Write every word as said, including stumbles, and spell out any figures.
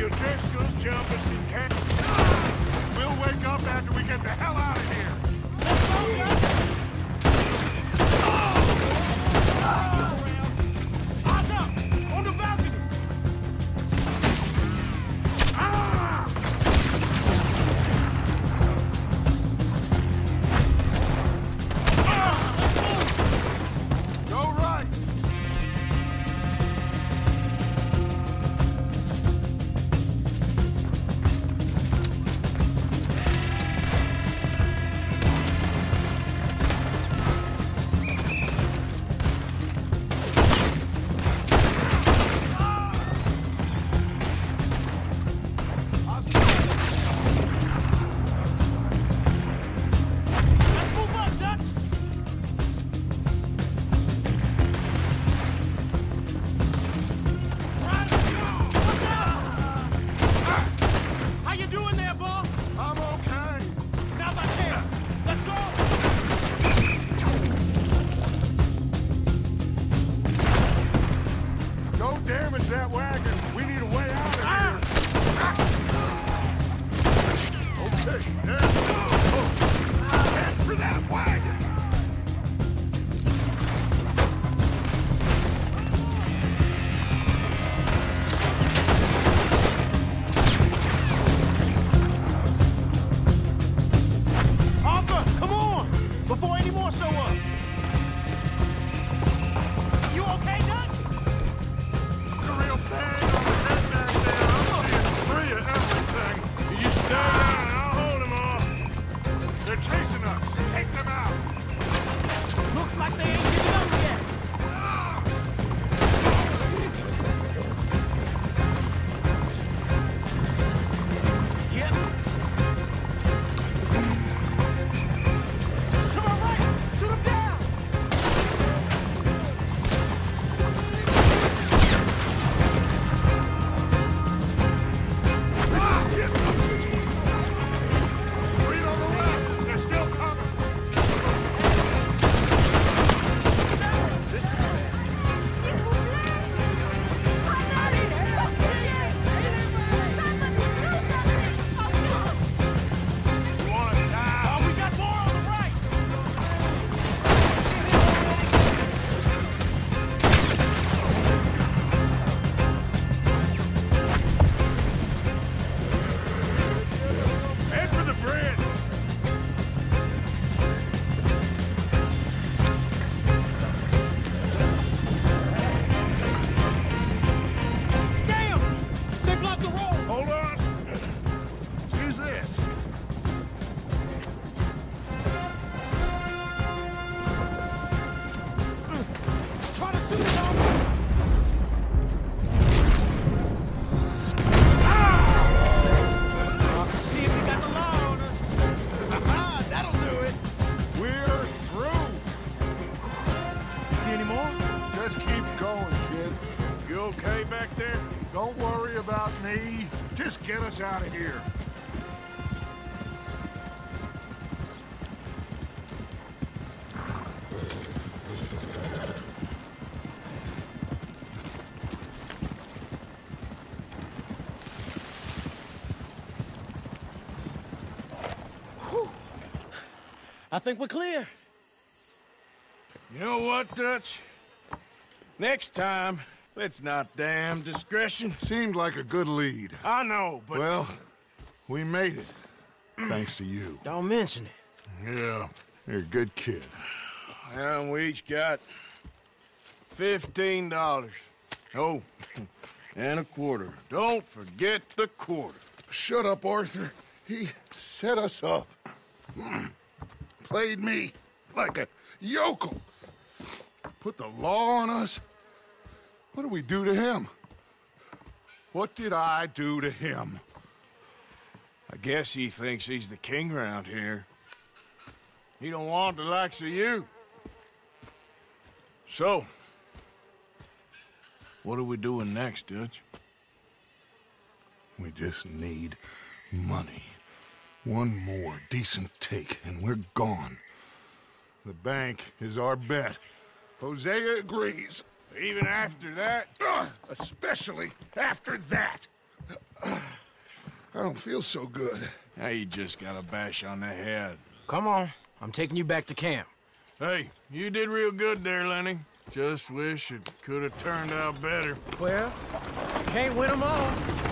The O'Driscolls jump us in camp. We'll wake up after we get the hell out of here. Let's go, guys! On the balcony! Ah! Go right. That wagon. We need a way out of here. Okay, there we go. Head for that wagon. Arthur, come on! Before any more show up. You okay, Doug? They're chasing us. Take them out. Looks like they ain't giving up yet. Yep. To my right. Shoot him down. Read on the left. They're still coming. Okay back there? Don't worry about me. Just get us out of here. Whew. I think we're clear. You know what, Dutch? Next time, let's not damn discretion. Seemed like a good lead. I know, but... Well, we made it. Thanks to you. Don't mention it. Yeah, you're a good kid. And we each got fifteen dollars. Oh, and a quarter. Don't forget the quarter. Shut up, Arthur. He set us up. Mm. Played me like a yokel. Put the law on us. What did we do to him? What did I do to him? I guess he thinks he's the king around here. He don't want the likes of you. So, what are we doing next, Dutch? We just need money. One more decent take, and we're gone. The bank is our bet. Hosea agrees. Even after that? Ugh, especially after that. I don't feel so good. Now you just got a bash on the head. Come on, I'm taking you back to camp. Hey, you did real good there, Lenny. Just wish it could have turned out better. Well, can't win them all.